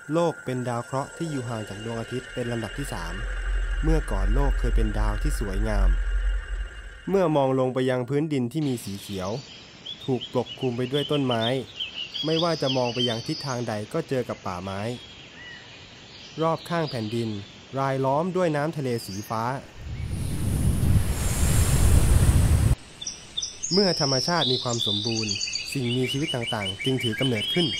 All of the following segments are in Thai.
โลกเป็นดาวเคราะห์ที่อยู่ห่างจากดวงอาทิตย์เป็นลำดับที่3เมื่อก่อนโลกเคยเป็นดาวที่สวยงามเมื่อมองลงไปยังพื้นดินที่มีสีเขียวถูกปกคลุมไปด้วยต้นไม้ไม่ว่าจะมองไปยังทิศทางใดก็เจอกับป่าไม้รอบข้างแผ่นดินรายล้อมด้วยน้ำทะเลสีฟ้าเมื่อธรรมชาติมีความสมบูรณ์สิ่งมีชีวิตต่างๆจึงถือกำเนิดขึ้น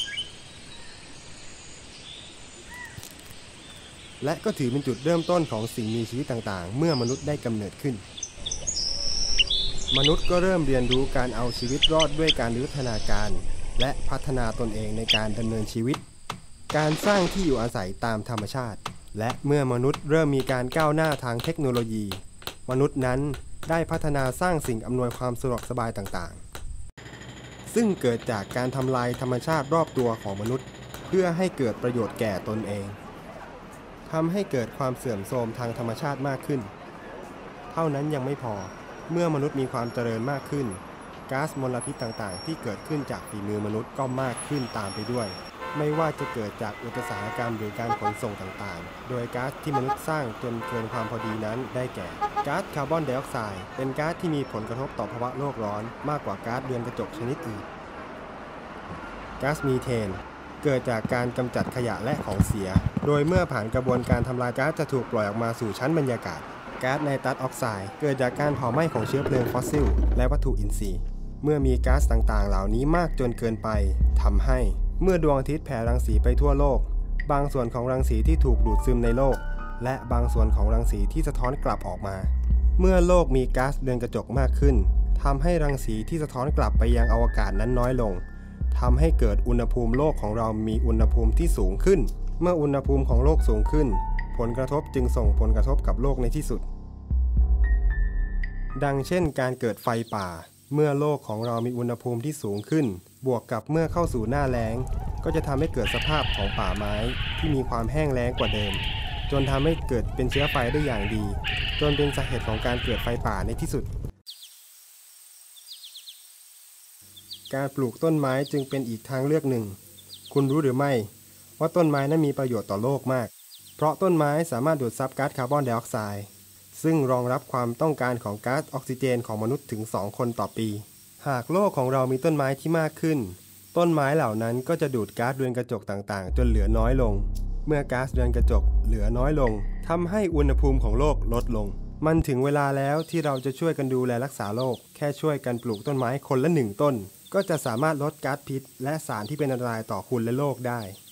และก็ถือเป็นจุดเริ่มต้นของสิ่งมีชีวิตต่างๆเมื่อมนุษย์ได้กำเนิดขึ้นมนุษย์ก็เริ่มเรียนรู้การเอาชีวิตรอดด้วยการวิวัฒนาการและพัฒนาตนเองในการดำเนินชีวิตการสร้างที่อยู่อาศัยตามธรรมชาติและเมื่อมนุษย์เริ่มมีการก้าวหน้าทางเทคโนโลยีมนุษย์นั้นได้พัฒนาสร้างสิ่งอำนวยความสะดวกสบายต่างๆซึ่งเกิดจากการทำลายธรรมชาติรอบตัวของมนุษย์เพื่อให้เกิดประโยชน์แก่ตนเองทำให้เกิดความเสื่อมโทรมทางธรรมชาติมากขึ้นเท่านั้นยังไม่พอเมื่อมนุษย์มีความเจริญมากขึ้นก๊าซมลพิษต่างๆที่เกิดขึ้นจากฝีมือมนุษย์ก็มากขึ้นตามไปด้วยไม่ว่าจะเกิดจากอุตสาหกรรมหรือการขนส่งต่างๆโดยก๊าซที่มนุษย์สร้างจนเกินความพอดีนั้นได้แก่ก๊าซคาร์บอนไดออกไซด์เป็นก๊าซที่มีผลกระทบต่อภาวะโลกร้อนมากกว่าก๊าซเรือนกระจกชนิดอื่นก๊าซมีเทนเกิดจากการกำจัดขยะและของเสียโดยเมื่อผ่านกระบวนการทำลายก๊าซจะถูกปล่อยออกมาสู่ชั้นบรรยากาศก๊าซไนตรัสออกไซด์เกิดจากการเผาไหม้ของเชื้อเพลิงฟอสซิลและวัตถุอินทรีย์เมื่อมีก๊าซต่างๆเหล่านี้มากจนเกินไปทำให้เมื่อดวงอาทิตย์แผ่รังสีไปทั่วโลกบางส่วนของรังสีที่ถูกดูดซึมในโลกและบางส่วนของรังสีที่สะท้อนกลับออกมาเมื่อโลกมีก๊าซเรือนกระจกมากขึ้นทำให้รังสีที่สะท้อนกลับไปยังอวกาศนั้นน้อยลงทำให้เกิดอุณหภูมิโลกของเรามีอุณหภูมิที่สูงขึ้นเมื่ออุณหภูมิของโลกสูงขึ้นผลกระทบจึงส่งผลกระทบกับโลกในที่สุดดังเช่นการเกิดไฟป่าเมื่อโลกของเรามีอุณหภูมิที่สูงขึ้นบวกกับเมื่อเข้าสู่หน้าแล้งก็จะทำให้เกิดสภาพของป่าไม้ที่มีความแห้งแล้งกว่าเดิมจนทำให้เกิดเป็นเชื้อไฟได้อย่างดีจนเป็นสาเหตุของการเกิดไฟป่าในที่สุดการปลูกต้นไม้จึงเป็นอีกทางเลือกหนึ่งคุณรู้หรือไม่ว่าต้นไม้นั้นมีประโยชน์ต่อโลกมากเพราะต้นไม้สามารถดูดซับก๊าซคาร์บอนไดออกไซด์ซึ่งรองรับความต้องการของก๊าซออกซิเจนของมนุษย์ถึง2 คนต่อปีหากโลกของเรามีต้นไม้ที่มากขึ้นต้นไม้เหล่านั้นก็จะดูดก๊าซเรือนกระจกต่างๆจนเหลือน้อยลงเมื่อก๊าซเรือนกระจกเหลือน้อยลงทำให้อุณหภูมิของโลกลดลงมันถึงเวลาแล้วที่เราจะช่วยกันดูแลรักษาโลกแค่ช่วยกันปลูกต้นไม้คนละ1 ต้นก็จะสามารถลดก๊าซพิษและสารที่เป็นอันตรายต่อคุณและโลกได้